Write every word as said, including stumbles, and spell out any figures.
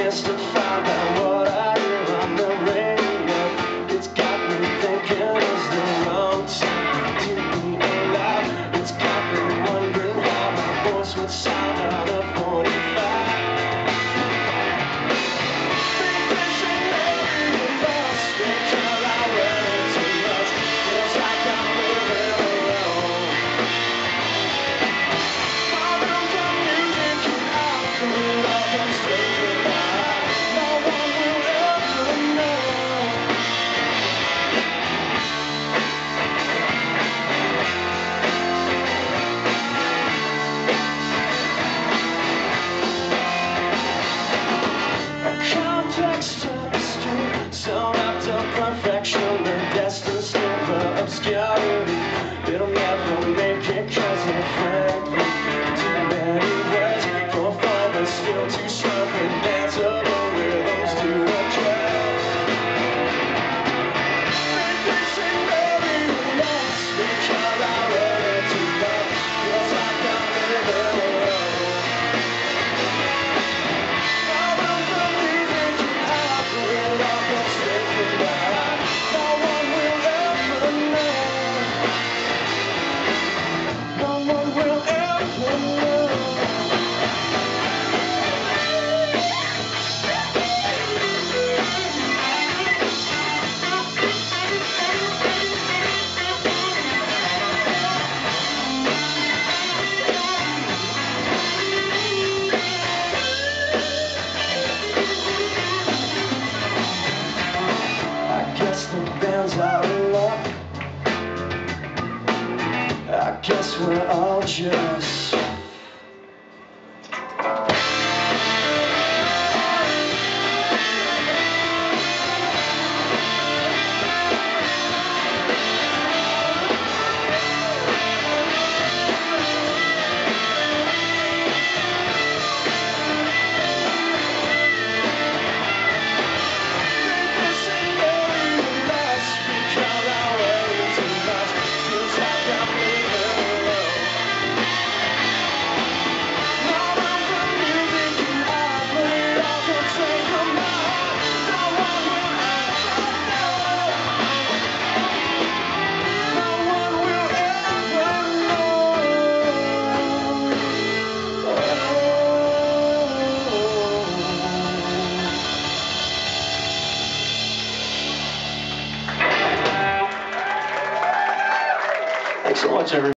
chance to find out what I hear on the radio. It's got me thinking, is the wrong time to be alive? It's got me wondering how my voice would sound out of forty-five. Complex tapestry, sewn up to perfection, and destined still for obscurity. It'll never make it, cause it frankly too many words for fun, but still too strong and danceable rhythms to address. Vacation very lost because I read it too much, feels like I'm living alone. The band's out of luck. I guess we're all just Thanks so much, everybody.